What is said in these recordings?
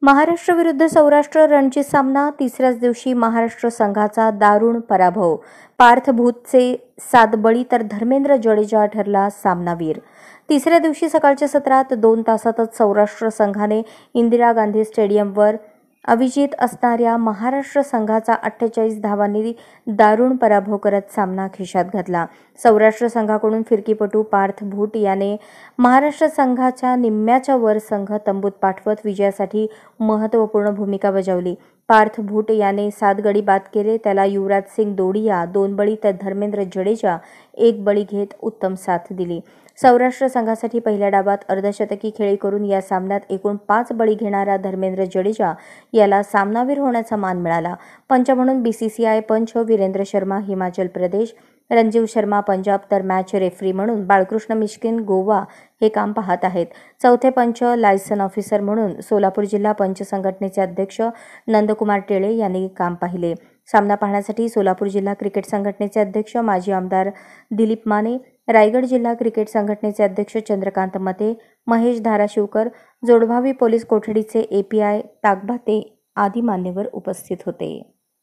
महाराष्ट्र विरुद्ध सौराष्ट्र रणजी सामना तिसऱ्याच दिवशी महाराष्ट्र संघाचा दारुण पराभव। पार्थ भूतचे 7 बळी तर धर्मेंद्र जडेजा ठरला सामनावीर। तिसऱ्या दिवशी सकाळच्या सत्रात 2 तासातच सौराष्ट्र संघाने इंदिरा गांधी स्टेडियमवर अविजित असणाऱ्या महाराष्ट्र संघाचा 48 धावांनी दारुण पराभव करत सामना खिशात घातला। सौराष्ट्र संघाकडून फिरकीपटू पार्थ भूट याने महाराष्ट्र संघाच्या निम्म्याच्या वर संघ तंबूत पाठवत विजयासाठी महत्त्वपूर्ण भूमिका बजावली। पार्थ भूट याने 7 गडी बाद केले। त्याला युवराज सिंग दोडिया 2 बळी तर धर्मेंद्र जडेजा 1 बळी घेत उत्तम साथ दिली। सौराष्ट्र संघासाठी पहिल्या डावात अर्धशतकी खेळी करून या सामन्यात एकूण 5 बळी घेणारा धर्मेंद्र जडेजा याला सामनावीर होण्याचा मान मिळाला। पंच म्हणून बीसीसीआय पंच वीरेंद्र शर्मा हिमाचल प्रदेश, रणजीव शर्मा पंजाब तर मॅच रेफरी म्हणून बाळकृष्ण मिश्किन गोवा हे काम पाहत आहेत। चौथे पंच लायसन ऑफिसर म्हणून सोलापूर जिल्हा पंच संघटनेचे अध्यक्ष नंदकुमार टेळे यांनी काम पाहिले। सामना पाहण्यासाठी सोलापूर जिल्हा क्रिकेट संघटनेचे अध्यक्ष माजी आमदार दिलीप माने, रायगड जिल्हा क्रिकेट संघटनेचे अध्यक्ष चंद्रकांत मते, महेश धाराशिवकर, जोडभावी पोलीस कोठडीचे एपीआय ताकभाते आदी मान्यवर उपस्थित होते।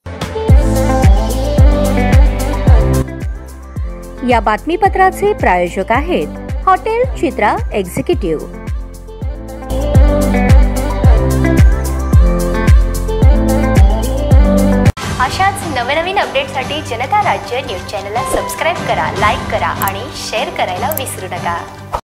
या बातमीपत्राचे प्रायोजक आहेत हॉटेल चित्रा एक्झिक्युटिव्ह। अशाच नवनवीन अपडेटसाठी जनता राज्य न्यूज चॅनलला सबस्क्राईब करा, लाईक करा आणि शेअर करायला विसरू नका।